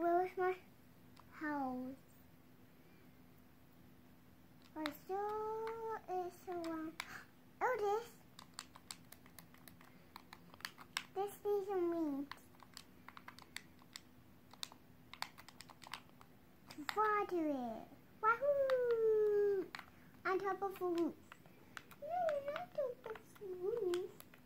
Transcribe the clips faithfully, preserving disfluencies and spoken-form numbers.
where's my house? I saw is the one. Oh, this. This needs a meat. To fly to it. Wahoo! On top of the roof. No, not top of the roof.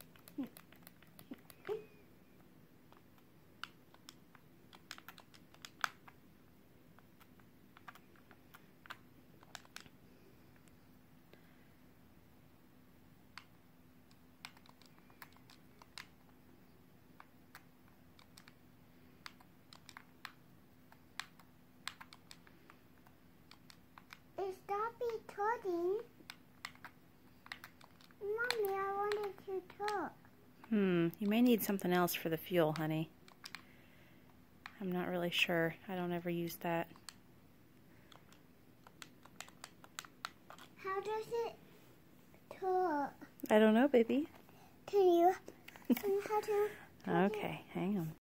Stop talking. Mommy, I wanted to talk. Hmm, you may need something else for the fuel, honey. I'm not really sure. I don't ever use that. How does it talk? I don't know, baby. Can you? Can you how to? Okay, hang on.